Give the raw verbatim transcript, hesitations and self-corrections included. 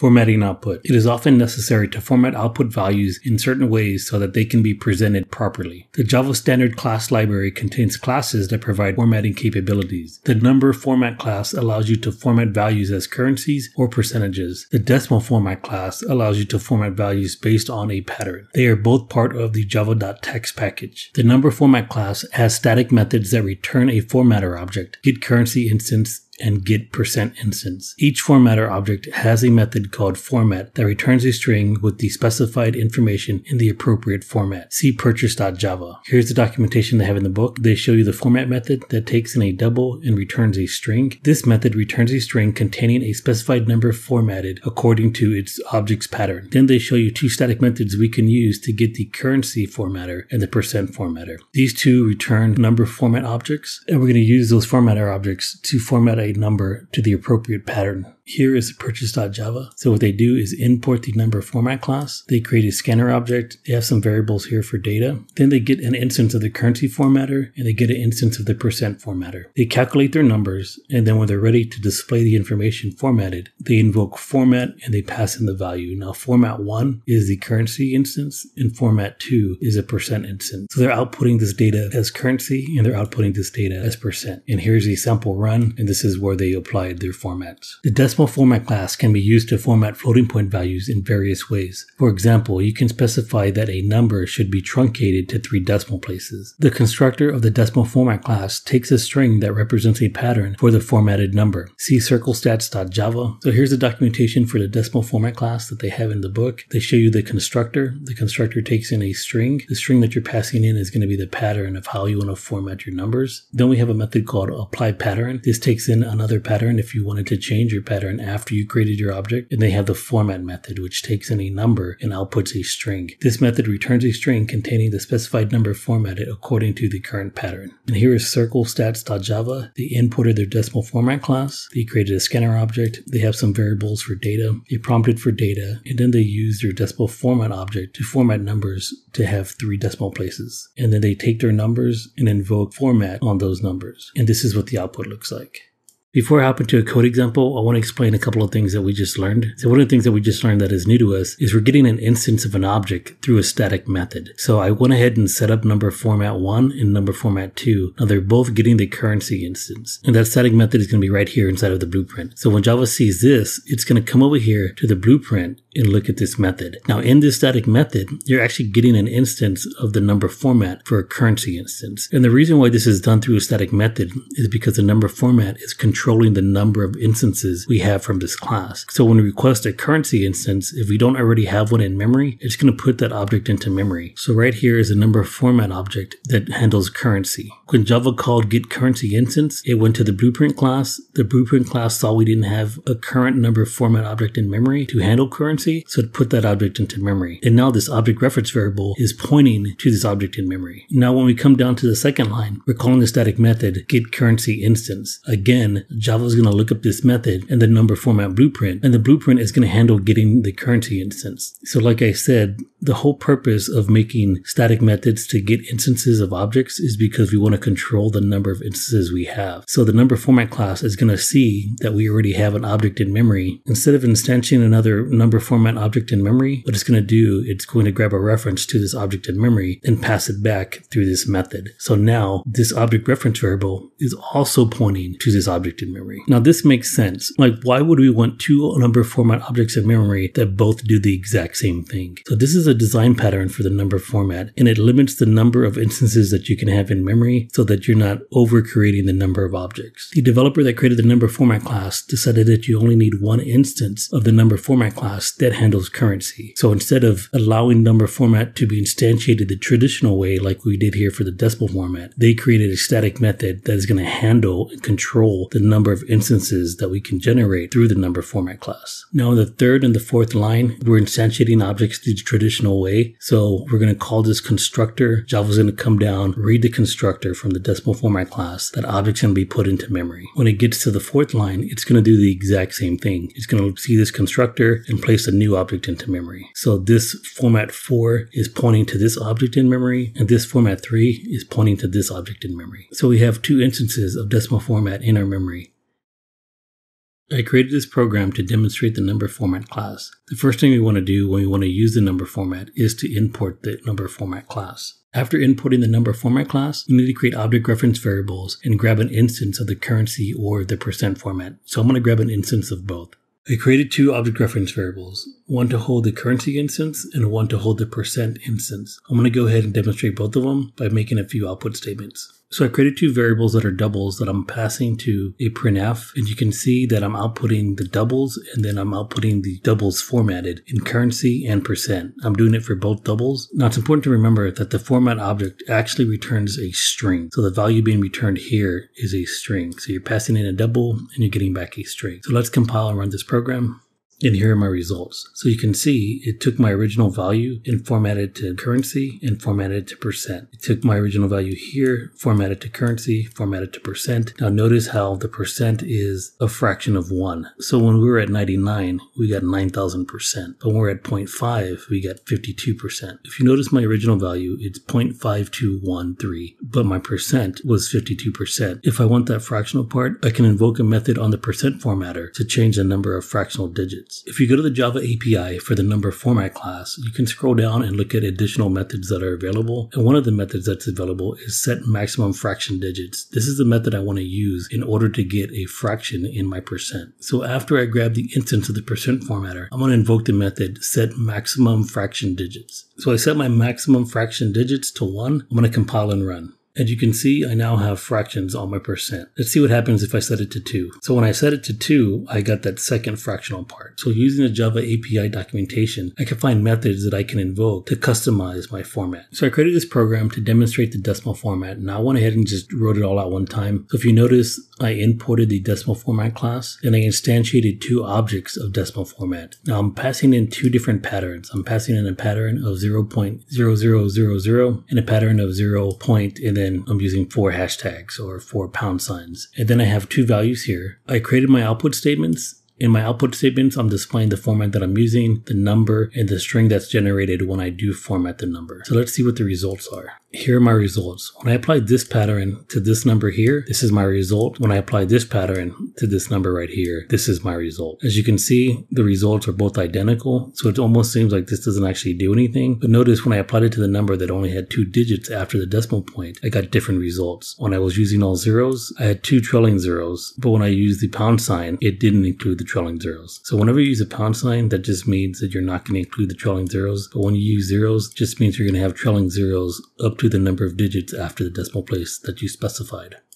Formatting output. It is often necessary to format output values in certain ways so that they can be presented properly. The Java Standard Class Library contains classes that provide formatting capabilities. The number format class allows you to format values as currencies or percentages. The decimal format class allows you to format values based on a pattern. They are both part of the java.text package. The number format class has static methods that return a formatter object, getCurrency instance, and getPercentInstance. Each formatter object has a method called format that returns a string with the specified information in the appropriate format. See purchase.java. Here's the documentation they have in the book. They show you the format method that takes in a double and returns a string. This method returns a string containing a specified number formatted according to its object's pattern. Then they show you two static methods we can use to get the currency formatter and the percent formatter. These two return number format objects, and we're going to use those formatter objects to format a number to the appropriate pattern. Here is purchase.java. So what they do is import the number format class. They create a scanner object. They have some variables here for data. Then they get an instance of the currency formatter, and they get an instance of the percent formatter. They calculate their numbers, and then when they're ready to display the information formatted, they invoke format and they pass in the value. Now format one is the currency instance, and format two is a percent instance. So they're outputting this data as currency, and they're outputting this data as percent. And here's a sample run, and this is where they applied their formats. The decimal format class can be used to format floating point values in various ways. For example, you can specify that a number should be truncated to three decimal places. The constructor of the decimal format class takes a string that represents a pattern for the formatted number. See circlestats.java. So here's the documentation for the decimal format class that they have in the book. They show you the constructor. The constructor takes in a string. The string that you're passing in is going to be the pattern of how you want to format your numbers. Then we have a method called apply pattern. This takes in another pattern if you wanted to change your pattern after you created your object. And they have the format method, which takes in a number and outputs a string. This method returns a string containing the specified number formatted according to the current pattern. And here is circlestats.java. They imported their decimal format class. They created a scanner object. They have some variables for data. They prompted for data, and then they use their decimal format object to format numbers to have three decimal places. And then they take their numbers and invoke format on those numbers. And this is what the output looks like. Before I hop into a code example, I want to explain a couple of things that we just learned. So one of the things that we just learned that is new to us is we're getting an instance of an object through a static method. So I went ahead and set up number format one and number format two. Now they're both getting the currency instance. And that static method is going to be right here inside of the blueprint. So when Java sees this, it's going to come over here to the blueprint and look at this method. Now in this static method, you're actually getting an instance of the number format for a currency instance. And the reason why this is done through a static method is because the number format is controlled controlling the number of instances we have from this class. So when we request a currency instance, if we don't already have one in memory, it's going to put that object into memory. So right here is a number format object that handles currency. When Java called getCurrencyInstance, it went to the blueprint class. The blueprint class saw we didn't have a current number format object in memory to handle currency, so it put that object into memory. And now this object reference variable is pointing to this object in memory. Now when we come down to the second line, we're calling the static method getCurrencyInstance. Again, Java is going to look up this method and the number format blueprint, and the blueprint is going to handle getting the currency instance. So like I said, the whole purpose of making static methods to get instances of objects is because we want to control the number of instances we have. So the number format class is going to see that we already have an object in memory. Instead of instantiating another number format object in memory, what it's going to do, it's going to grab a reference to this object in memory and pass it back through this method. So now this object reference variable is also pointing to this object in memory. Now this makes sense. Like, why would we want two number format objects in memory that both do the exact same thing? So this is a design pattern for the number format, and it limits the number of instances that you can have in memory so that you're not over creating the number of objects. The developer that created the number format class decided that you only need one instance of the number format class that handles currency. So instead of allowing number format to be instantiated the traditional way like we did here for the decimal format, they created a static method that is going to handle and control the number of instances that we can generate through the number format class. Now in the third and the fourth line, we're instantiating objects the traditional way. So we're going to call this constructor. Java's going to come down, read the constructor from the decimal format class. That object's going to be put into memory. When it gets to the fourth line, it's going to do the exact same thing. It's going to see this constructor and place a new object into memory. So this format four is pointing to this object in memory, and this format three is pointing to this object in memory. So we have two instances of decimal format in our memory. I created this program to demonstrate the number format class. The first thing we want to do when we want to use the number format is to import the number format class. After importing the number format class, we need to create object reference variables and grab an instance of the currency or the percent format. So I'm going to grab an instance of both. I created two object reference variables, one to hold the currency instance and one to hold the percent instance. I'm going to go ahead and demonstrate both of them by making a few output statements. So I created two variables that are doubles that I'm passing to a printf, and you can see that I'm outputting the doubles and then I'm outputting the doubles formatted in currency and percent. I'm doing it for both doubles. Now it's important to remember that the format object actually returns a string. So the value being returned here is a string. So you're passing in a double and you're getting back a string. So let's compile and run this program. And here are my results. So you can see it took my original value and formatted to currency and formatted to percent. It took my original value here, formatted to currency, formatted to percent. Now notice how the percent is a fraction of one. So when we were at ninety-nine, we got nine thousand percent. But when we're at zero point five, we got fifty-two percent. If you notice my original value, it's zero point five two one three, but my percent was fifty-two percent. If I want that fractional part, I can invoke a method on the percent formatter to change the number of fractional digits. If you go to the Java A P I for the number format class, you can scroll down and look at additional methods that are available. And one of the methods that's available is set maximum fraction digits. This is the method I want to use in order to get a fraction in my percent. So after I grab the instance of the percent formatter, I'm going to invoke the method set maximum fraction digits. So I set my maximum fraction digits to one. I'm going to compile and run. As you can see, I now have fractions on my percent. Let's see what happens if I set it to two. So when I set it to two, I got that second fractional part. So using the Java A P I documentation, I can find methods that I can invoke to customize my format. So I created this program to demonstrate the decimal format, and I went ahead and just wrote it all out one time. So if you notice, I imported the decimal format class, and I instantiated two objects of decimal format. Now I'm passing in two different patterns. I'm passing in a pattern of zero point zero zero zero zero and a pattern of zero point, and then Then I'm using four hashtags or four pound signs. And then I have two values here. I created my output statements. In my output statements, I'm displaying the format that I'm using, the number, and the string that's generated when I do format the number. So let's see what the results are. Here are my results. When I apply this pattern to this number here, this is my result. When I apply this pattern to this number right here, this is my result. As you can see, the results are both identical. So it almost seems like this doesn't actually do anything. But notice when I applied it to the number that only had two digits after the decimal point, I got different results. When I was using all zeros, I had two trailing zeros. But when I used the pound sign, it didn't include the trailing zeros. So whenever you use a pound sign, that just means that you're not going to include the trailing zeros. But when you use zeros, it just means you're going to have trailing zeros up to the number of digits after the decimal place that you specified.